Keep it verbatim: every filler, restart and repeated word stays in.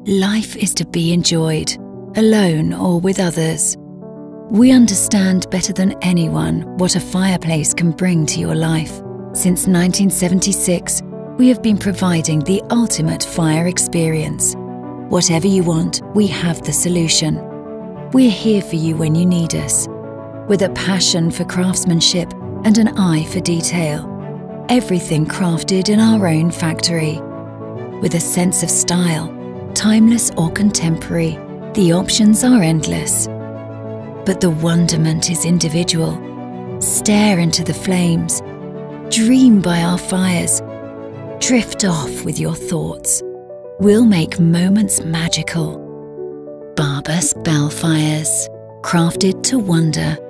Life is to be enjoyed, alone or with others. We understand better than anyone what a fireplace can bring to your life. Since nineteen seventy-six, we have been providing the ultimate fire experience. Whatever you want, we have the solution. We're here for you when you need us. With a passion for craftsmanship and an eye for detail. Everything crafted in our own factory. With a sense of style, timeless or contemporary, the options are endless. But the wonderment is individual. Stare into the flames. Dream by our fires. Drift off with your thoughts. We'll make moments magical. Barbas Fires, crafted to wonder.